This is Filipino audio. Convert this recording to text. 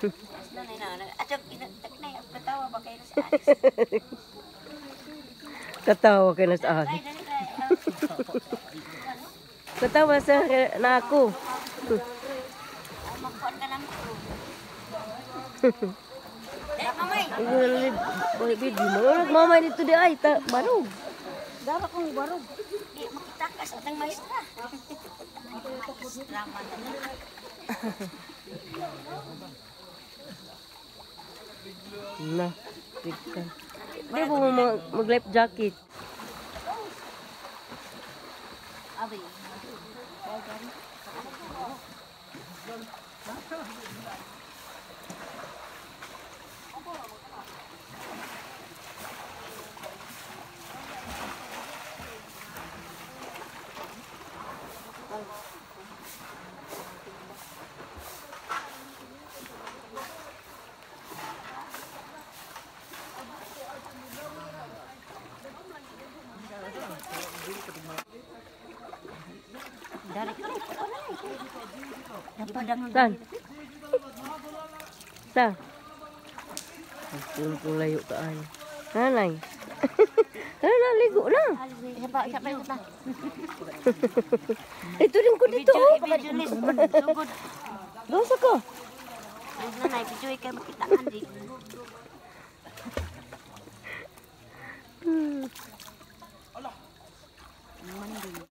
Ketawa kay nas ani. Ketawa sa na ako. Boleh video mo mamay dito di ay ta barog. Dara kong barog. Di makitakas atang maestra. Drama na. Tigkan. Di mo mag-life jacket. Abi. Dari San? San? Ang layo ka ay. Nanay. Nanay, ligo na. Siapa yung kata? Ito rin ko dito. Video ni sugod. Dosa ko. Nanay, video ikay makitaan di.